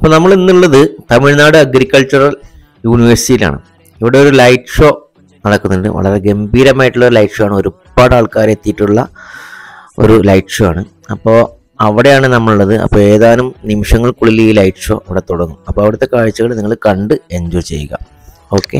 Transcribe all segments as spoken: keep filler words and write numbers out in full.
അപ്പോൾ നമ്മൾ ഇന്നുള്ളത് തമിഴ്നാട് അഗ്രികൾച്ചറൽ യൂണിവേഴ്സിറ്റിയിലാണ്. ഇവിടെ ഒരു ലൈറ്റ് ഷോ നടക്കുന്നുണ്ട്. വളരെ ഗംഭീരമായിട്ടുള്ള ഒരു ലൈറ്റ് ഷോ ആണ്. ഒരുപാട് ആൾക്കാർ എത്തിയിട്ടുള്ള ഒരു ലൈറ്റ് ഷോ ആണ്. അപ്പോൾ അവിടെയാണ് നമ്മളുള്ളത്. അപ്പോൾ ഏതാനും നിമിഷങ്ങൾക്കുള്ളിൽ ഈ ലൈറ്റ് ഷോ അവിടെ തുടങ്ങും. അപ്പോൾ അവിടുത്തെ കാഴ്ചകൾ നിങ്ങൾ കണ്ട് എൻജോയ് ചെയ്യുക. ഓക്കെ.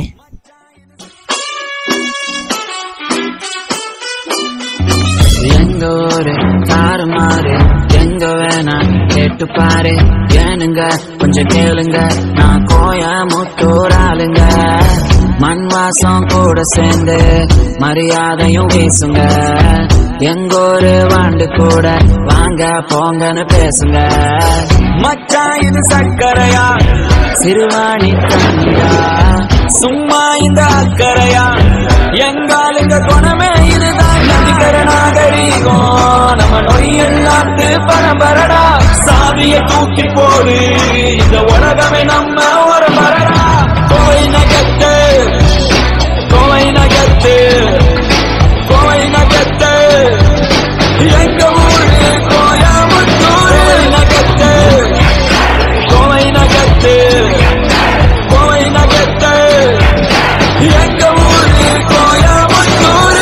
எங்க வேணா கேட்டு பாரு ஏனுங்க கொஞ்சம் கேளுங்க நான் கோயமுத்தூர் ஆளுங்க மண் வாசம் கூட சேர்ந்து மரியாதையும் வீசுங்க எங்கொரு வாண்டு கூட வாங்க போங்கன்னு பேசுங்க மச்சான் இது சக்கரையா சிறுவாணி தண்ணியா சும்மா இந்த அக்கறையா எங்காலுங்க குணமே இதுதான் நதிக்கர நாகரிகம் நம்ம நொய்யல்லாத்து பரம்பரடா சாவிய தூக்கி போடு இந்த உலகமே நம்ம ஒரு மரடா கோவை நகத்து கோவை நகத்து கோவை நகத்து எங்க ஊரு கோயமுத்தூர் நகத்து கோவை நகத்து கோவை நகத்து எங்க ஊரு Coimbatore.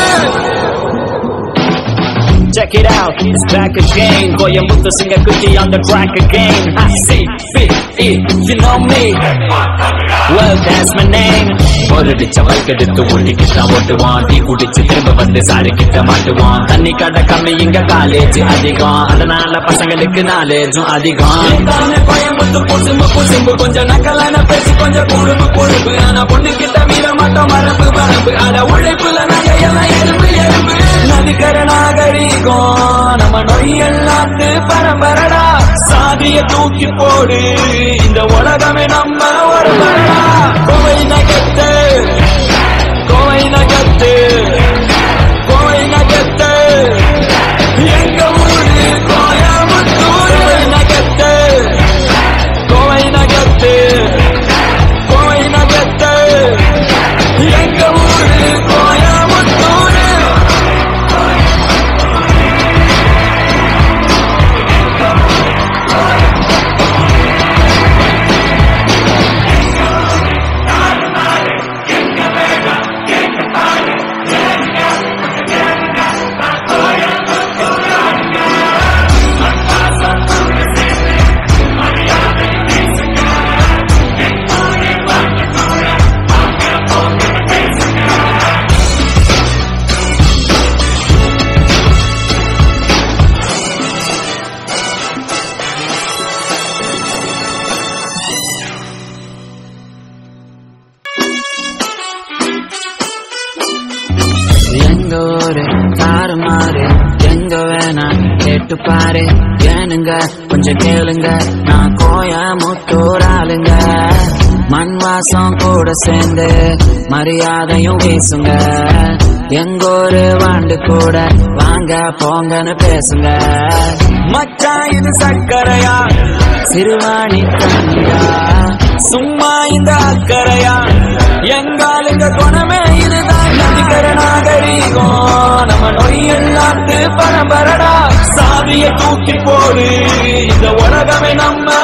Check it out, it's back again. Coyamuttu Singakutti on the track again. I C B E, you know me. Well, that's my name. ஒருடிச்ச வல்கெடுத்து ஒட்டிக்கிட்ட ஓட்டுவான். டீ குடிச்சு திரும்ப வந்து சாடிக்கிட்ட மாட்டுவான். தண்ணி கடை கம்மி இங்க காலேஜ் அதிகம், அதனால பசங்களுக்கு நாலேஜும் அதிகம். கோயம்புத்து புசும்பு புசும்பு கொஞ்சம் நக்கலான பேசி கொஞ்சம் குழும்பு குழும்பு. ஆனா பொண்ணுக்கிட்ட மீற மாட்டோம் மரபு வரம்பு. அட உழைப்புல நகையெல்லாம் எறும்பு எறும்பு. நதிக்கர நாகரிகம் நம்ம நொய்யல்லாத்து பரம்பரடா சாதிய தூக்கி போடு இந்த உலகமே நம்ம ஒரு மரடா. கோவை நகத்து கோவை நகத்து கோவை நகத்து எங்க ஊரு கோயமுத்தூர் நகத்து கோவை நகத்து கோவை நகத்து எங்க ஊரு கோயமுத்தூர். எங்க வேணா கேட்டு பாரு ஏனுங்க கொஞ்சம் கேளுங்க நான் கோயமுத்தூர் ஆளுங்க மண் வாசம் கூட சேர்ந்து மரியாதையும் வீசுங்க எங்கொரு வாண்டு கூட வாங்க போங்கன்னு பேசுங்க மச்சான் இது சக்கரையா சிறுவாணி தண்ணியா சும்மா இந்த அக்கறையா எங்காலுங்க குணமே இதுதான் நதிக்கர நாகரிகம் நம்ம நொய்யல்லாத்து பரம்பரடா சாவிய தூக்கி போடு இந்த உலகமே நம்ம